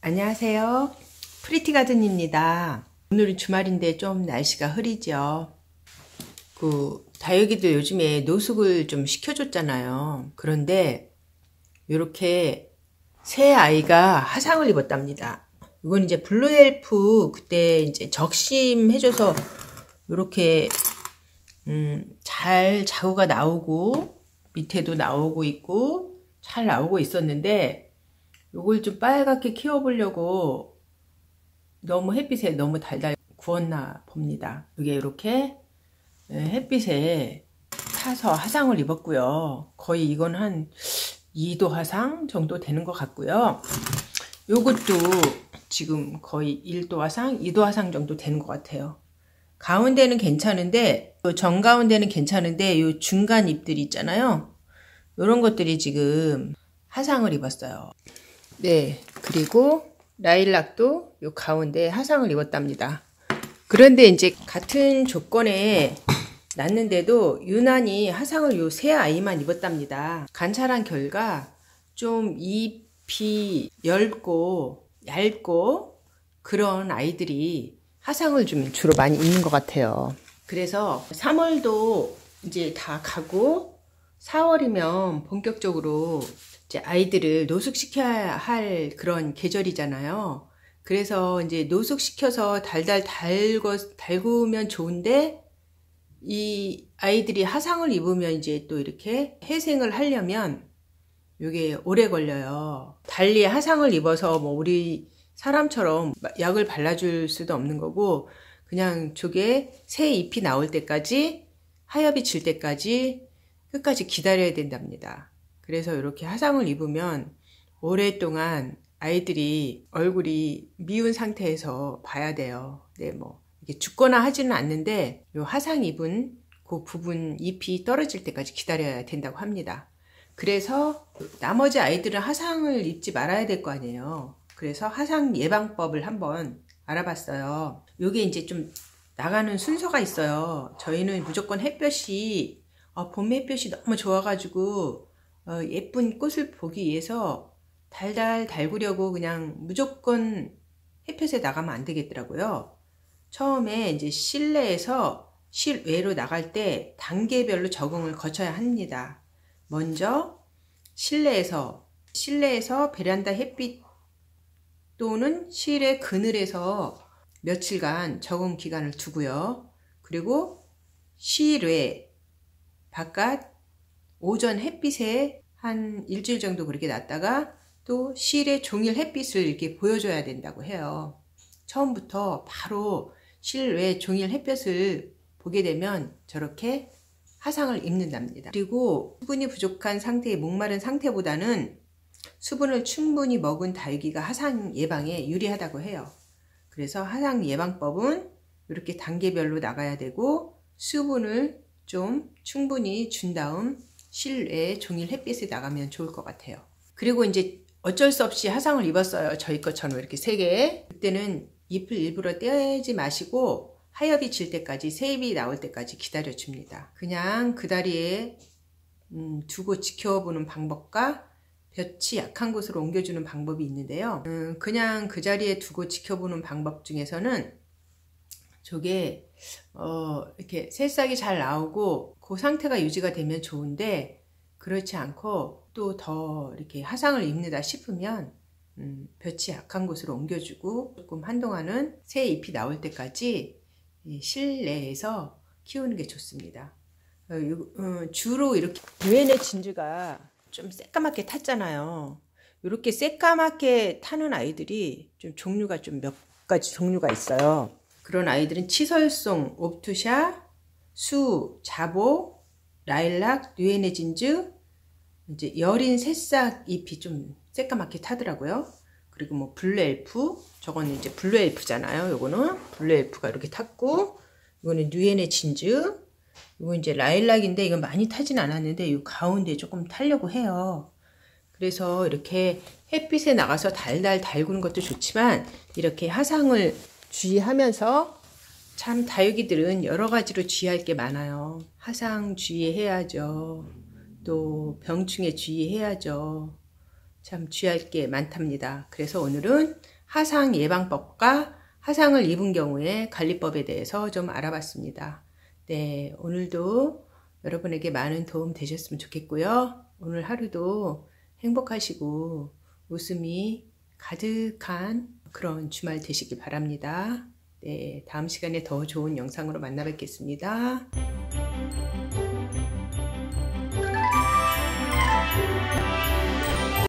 안녕하세요. 프리티가든입니다. 오늘은 주말인데 좀 날씨가 흐리죠. 다육이도 요즘에 노숙을 좀 시켜줬잖아요. 그런데 이렇게 새 아이가 화상을 입었답니다. 이건 이제 블루엘프 그때 이제 적심해줘서 이렇게 잘 자구가 나오고 밑에도 나오고 있고 잘 나오고 있었는데, 요걸 좀 빨갛게 키워보려고 너무 햇빛에 너무 달달 구웠나 봅니다. 이게 이렇게 햇빛에 타서 화상을 입었고요. 거의 이건 한 2도 화상 정도 되는 것 같고요. 요것도 지금 거의 1도 화상, 2도 화상 정도 되는 것 같아요. 가운데는 괜찮은데, 정가운데는 괜찮은데 요 중간 잎들이 있잖아요. 요런 것들이 지금 화상을 입었어요. 네, 그리고 라일락도 요 가운데 화상을 입었답니다. 그런데 이제 같은 조건에 났는데도 유난히 화상을 요 세 아이만 입었답니다. 관찰한 결과 좀 잎이 얇고 그런 아이들이 화상을 좀 주로 많이 입는 것 같아요. 그래서 3월도 이제 다 가고 4월이면 본격적으로 이제 아이들을 노숙시켜야 할 그런 계절이잖아요. 그래서 이제 노숙시켜서 달달 달구면 좋은데, 이 아이들이 화상을 입으면 이제 또 이렇게 회생을 하려면 이게 오래 걸려요. 달리 화상을 입어서 뭐 우리 사람처럼 약을 발라줄 수도 없는 거고, 그냥 저게 새 잎이 나올 때까지, 하엽이 질 때까지 끝까지 기다려야 된답니다. 그래서 이렇게 화상을 입으면 오랫동안 아이들이 얼굴이 미운 상태에서 봐야 돼요. 네, 뭐 이게 죽거나 하지는 않는데 요 화상 입은 그 부분 잎이 떨어질 때까지 기다려야 된다고 합니다. 그래서 나머지 아이들은 화상을 입지 말아야 될 거 아니에요. 그래서 화상 예방법을 한번 알아봤어요. 요게 이제 좀 나가는 순서가 있어요. 저희는 무조건 햇볕이 봄 햇볕이 너무 좋아가지고 예쁜 꽃을 보기 위해서 달달 달구려고 그냥 무조건 햇볕에 나가면 안 되겠더라고요. 처음에 이제 실내에서 실외로 나갈 때 단계별로 적응을 거쳐야 합니다. 먼저 실내에서 베란다 햇빛 또는 실외 그늘에서 며칠간 적응 기간을 두고요. 그리고 실외 바깥 오전 햇빛에 한 일주일 정도 그렇게 놨다가 또 실외 종일 햇빛을 이렇게 보여줘야 된다고 해요. 처음부터 바로 실외 종일 햇볕을 보게 되면 저렇게 화상을 입는답니다. 그리고 수분이 부족한 상태의 목마른 상태보다는 수분을 충분히 먹은 다육이가 화상 예방에 유리하다고 해요. 그래서 화상 예방법은 이렇게 단계별로 나가야 되고, 수분을 좀 충분히 준 다음 실외 종일 햇빛에 나가면 좋을 것 같아요. 그리고 이제 어쩔 수 없이 화상을 입었어요. 저희 것처럼 이렇게 3개. 그때는 잎을 일부러 떼지 마시고 하엽이 질 때까지, 새 잎이 나올 때까지 기다려 줍니다. 그냥 그 다리에 두고 지켜보는 방법과 볕이 약한 곳으로 옮겨주는 방법이 있는데요. 그냥 그 자리에 두고 지켜보는 방법 중에서는 저게 이렇게 새싹이 잘 나오고 그 상태가 유지가 되면 좋은데, 그렇지 않고 또 더 이렇게 화상을 입는다 싶으면 볕이 약한 곳으로 옮겨주고 조금 한동안은 새 잎이 나올 때까지 실내에서 키우는 게 좋습니다. 주로 이렇게 유엔의 진주가 좀 새까맣게 탔잖아요. 이렇게 새까맣게 타는 아이들이 좀 종류가 좀 몇 가지 종류가 있어요. 그런 아이들은 치설송, 옵투샤, 수, 자보, 라일락, 유엔의 진주, 이제 여린 새싹 잎이 좀 새까맣게 타더라고요. 그리고 뭐 블루엘프, 저거는 이제 블루엘프잖아요. 요거는 블루엘프가 이렇게 탔고, 이거는 유엔의 진주, 이거 이제 라일락인데 이건 많이 타진 않았는데 이 가운데 조금 타려고 해요. 그래서 이렇게 햇빛에 나가서 달달 달구는 것도 좋지만 이렇게 화상을 주의하면서, 참 다육이들은 여러 가지로 주의할 게 많아요. 화상 주의해야죠. 또 병충해 주의해야죠. 참 주의할 게 많답니다. 그래서 오늘은 하상 예방법과 하상을 입은 경우에 관리법에 대해서 좀 알아봤습니다. 네, 오늘도 여러분에게 많은 도움 되셨으면 좋겠고요. 오늘 하루도 행복하시고 웃음이 가득한 그런 주말 되시길 바랍니다. 네, 다음 시간에 더 좋은 영상으로 만나 뵙겠습니다.